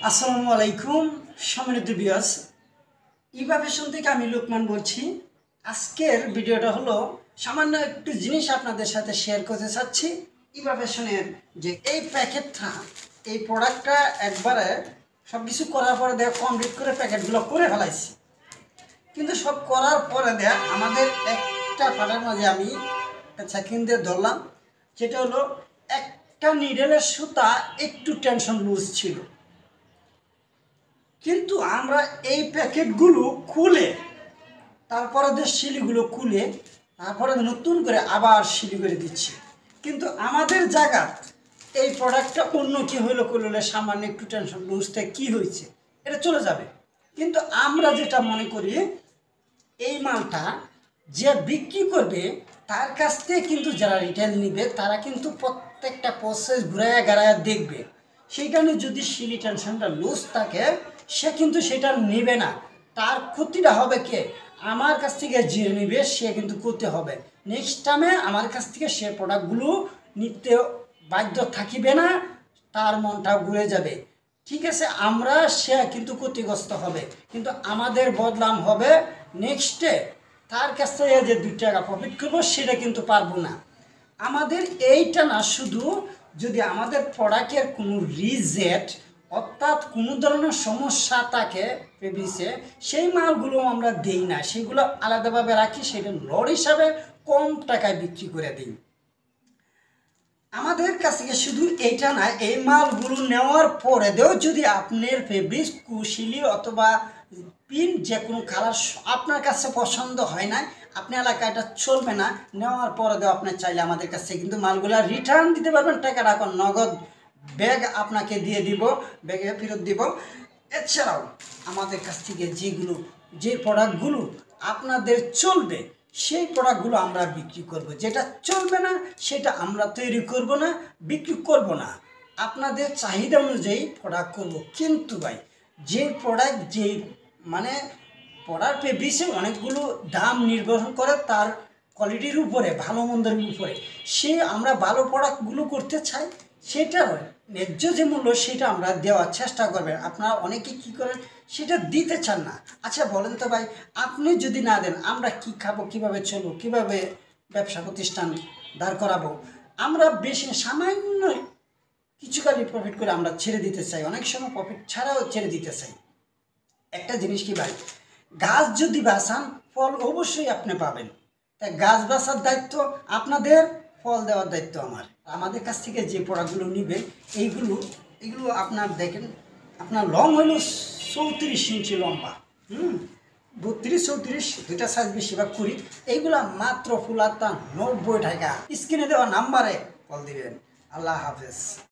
আসসালামু আলাইকুম সম্মানিত ভিউয়ার্স, ইভা ফ্যাশন থেকে আমি লোকমান বলছি। আজকের ভিডিওটা হলো সামান্য একটু জিনিস আপনাদের সাথে শেয়ার করতে চাচ্ছি। ইভা ফ্যাশনের যে এই প্যাকেটটা, এই প্রোডাক্টটা একবারে সব কিছু করার পরে দেয়া কমপ্লিট করে প্যাকেটগুলো করে ফেলাইছি, কিন্তু সব করার পরে দেয়া আমাদের একটা ফাটার মাঝে আমি সেকেন্ড দিয়ে ধরলাম, যেটা হলো একটা নিডেলের সুতা একটু টেনশন লুজ ছিল। কিন্তু আমরা এই প্যাকেটগুলো খুলে তারপরে যে শিলিগুলো খুলে তারপরে নতুন করে আবার শিলি করে দিচ্ছি, কিন্তু আমাদের জায়গা এই প্রোডাক্টটা অন্য কি হইলো করলে সামান্য একটু টেনশন লুজতে কি হয়েছে এটা চলে যাবে। কিন্তু আমরা যেটা মনে করি, এই মালটা যে বিক্রি করবে তার কাছ থেকে কিন্তু যারা রিটেল নিবে তারা কিন্তু প্রত্যেকটা প্রসেস ঘুরাইয়া গাড়াইয়া দেখবে। সেই কারণে যদি শিলি টেনশনটা লুজ থাকে সে কিন্তু সেটা নেবে না। তার ক্ষতিটা হবে কে? আমার কাছ থেকে যে নেবে সে কিন্তু করতে হবে। নেক্সট টাইমে আমার কাছ থেকে সে প্রোডাক্টগুলো নিতে বাধ্য থাকিবে না, তার মনটাও ঘুরে যাবে। ঠিক আছে, আমরা সে কিন্তু ক্ষতিগ্রস্ত হবে, কিন্তু আমাদের বদনাম হবে নেক্সটে। তার কাছ থেকে যে 2 টাকা প্রফিট করবো সেটা কিন্তু পারবো না। আমাদের এইটা না, শুধু যদি আমাদের প্রোডাক্টের কোনো রিজেক্ট অর্থাৎ কোনো ধরনের সমস্যা থাকে ফেব্রিক্সে, সেই মালগুলো আমরা দিই না, সেগুলো আলাদাভাবে রাখি, সেটা লড হিসাবে কম টাকায় বিক্রি করে দিই। আমাদের কাছ থেকে শুধু এইটা না, এই মালগুলো নেওয়ার পরে দেও যদি আপনার ফেব্রিক্স কুশিলি অথবা প্রিন্ট যে কোনো কালার আপনার কাছে পছন্দ হয় না, আপনি এলাকায় এটা চলবে না, নেওয়ার পরে দেও আপনি চাইলে আমাদের কাছে কিন্তু মালগুলো রিটার্ন দিতে পারবেন। টাকাটা এখন নগদ ব্যাগ আপনাকে দিয়ে দিব, ব্যাগে ফেরত দিব। এছাড়াও আমাদের কাছ থেকে যে প্রোডাক্টগুলো আপনাদের চলবে সেই প্রোডাক্টগুলো আমরা বিক্রি করব, যেটা চলবে না সেটা আমরা তৈরি করব না, বিক্রি করব না। আপনাদের চাহিদা অনুযায়ী প্রোডাক্ট করব। কিন্তু ভাই যে প্রোডাক্ট মানে প্রোডাক্ট ফেব্রিক্সে অনেকগুলো দাম নির্ভর করে তার কোয়ালিটির উপরে, ভালো মন্দের উপরে। আমরা ভালো প্রোডাক্টগুলো করতে চাই, সেটার ন্যায্য যে মূল্য সেটা আমরা দেওয়ার চেষ্টা করবেন। আপনারা অনেকে কি করেন, সেটা দিতে চান না। আচ্ছা বলেন তো ভাই, আপনি যদি না দেন আমরা কি খাবো, কিভাবে চলবো, কিভাবে ব্যবসা প্রতিষ্ঠান দাঁড় করাবো? আমরা বেশি সামান্য কিছুখানি প্রফিট করে আমরা ছেড়ে দিতে চাই, অনেক সময় প্রফিট ছাড়াও ছেড়ে দিতে চাই। একটা জিনিস কি ভাই, গাছ যদি বাঁচান ফল অবশ্যই আপনি পাবেন। তাই গাছ বাঁচার দায়িত্ব আপনাদের, ফল দেওয়ার দায়িত্ব আমার। আমাদের কাছ থেকে যে প্রোডাক্টগুলো নিবে এগুলো আপনার দেখেন, আপনার লং হলো 34 ইঞ্চি লম্বা, 32-34 দুইটা সাইজ বেশিরভাগ করি। এইগুলা মাত্র ফুলাতা 90 টাকা। স্ক্রিনে দেওয়া নাম্বারে কল দিবেন। আল্লাহ হাফেজ।